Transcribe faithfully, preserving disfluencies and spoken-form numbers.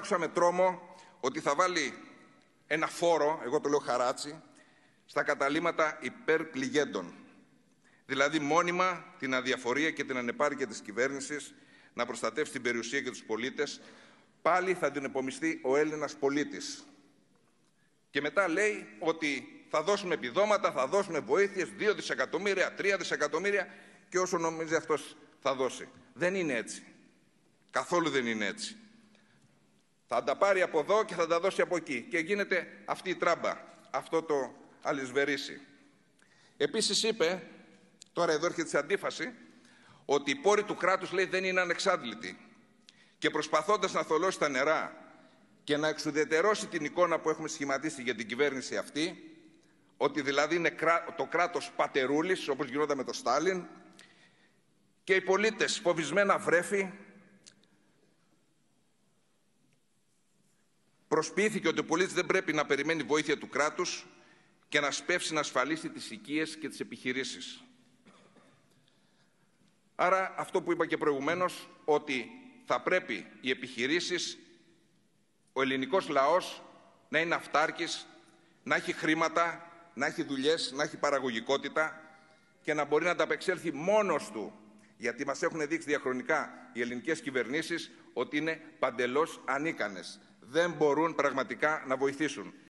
άκουσα με τρόμο ότι θα βάλει ένα φόρο, εγώ το λέω χαράτσι, στα καταλύματα υπερπληγέντων. Δηλαδή μόνιμα την αδιαφορία και την ανεπάρκεια της κυβέρνησης να προστατεύσει την περιουσία και τους πολίτες, πάλι θα την επομιστεί ο Έλληνας πολίτης. Και μετά λέει ότι θα δώσουμε επιδόματα, θα δώσουμε βοήθειες, δύο δισεκατομμύρια, τρία δισεκατομμύρια και όσο νομίζει αυτός θα δώσει. Δεν είναι έτσι. Καθόλου δεν είναι έτσι. Θα τα πάρει από εδώ και θα τα δώσει από εκεί. Και γίνεται αυτή η τράμπα, αυτό το αλυσβερίσι. Επίσης είπε, τώρα εδώ έρχεται σε αντίφαση, ότι οι πόροι του κράτους, λέει, δεν είναι ανεξάντλητοι. Και προσπαθώντας να θολώσει τα νερά και να εξουδετερώσει την εικόνα που έχουμε σχηματίσει για την κυβέρνηση αυτή, ότι δηλαδή είναι το κράτος πατερούλης, όπως γινόταν με τον Στάλιν, και οι πολίτες φοβισμένα βρέφη, προσποιήθηκε ότι ο πολίτης δεν πρέπει να περιμένει βοήθεια του κράτους και να σπεύσει να ασφαλίσει τις οικίες και τις επιχειρήσεις. Άρα αυτό που είπα και προηγουμένως, ότι θα πρέπει οι επιχειρήσεις, ο ελληνικός λαός να είναι αυτάρκης, να έχει χρήματα, να έχει δουλειές, να έχει παραγωγικότητα και να μπορεί να ανταπεξέλθει μόνος του. Γιατί μας έχουν δείξει διαχρονικά οι ελληνικές κυβερνήσεις ότι είναι παντελώς ανίκανες. Δεν μπορούν πραγματικά να βοηθήσουν.